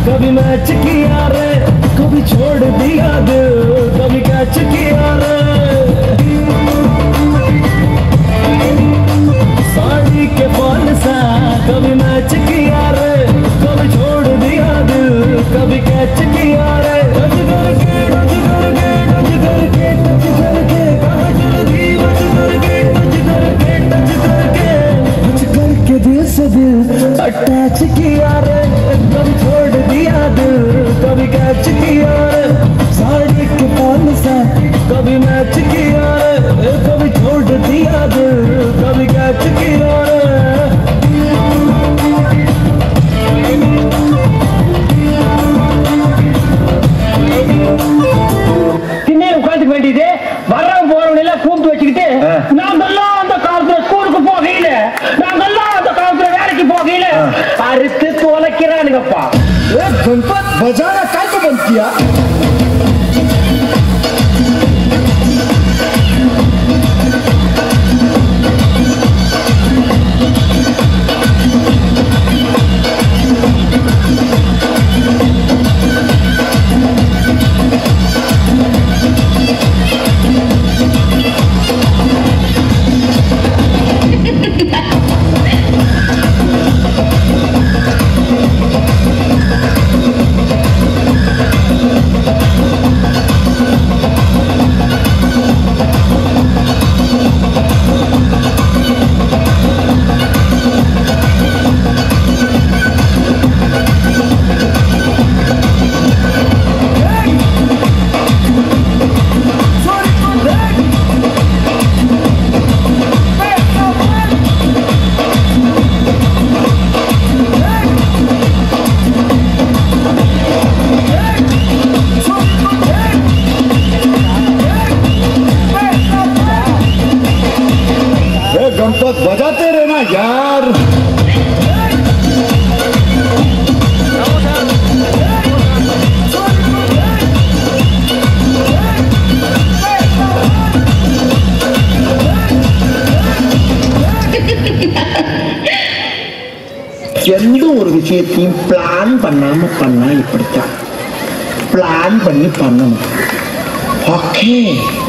कभी मैच किया रे कभी छोड़ दिया दिल कभी कैच किया रे साड़ी के फॉल सा कभी मैच किया रे कभी छोड़ दिया दिल कभी कैच किया रे टच करके टच करके टच करके टच करके कहाँ चल दी टच करके टच करके टच करके टच करके दिल से दिल अटैच किया रे कभी छोड़ दिया दिल कभी कैच किया रे साड़ी के फॉल सा कभी मैच किया रे कभी छोड़ दिया दिल कभी कैच किया रे திண்ணை உட்காந்துக்க வேண்டியது வர்றவங்க போறவங்க எல்லாம் கூப்பிட்டு வச்சுக்கிட்டு நாங்கெல்லாம் அந்த காலத்துல ஸ்கூலுக்கு போகையில நாங்கெல்லாம் அந்த காலத்துல வேலைக்கு போகையில அறுத்து தொலைக்கிறானுங்கப்பா गणपत बजाना काय को बंद किया गणपत बजाते रहना यार எந்த ஒரு விஷயத்தையும் பிளான் பண்ணாம பண்ணா இப்படித்தான் பிளான் பண்ணி பண்ணணும். ஓகே.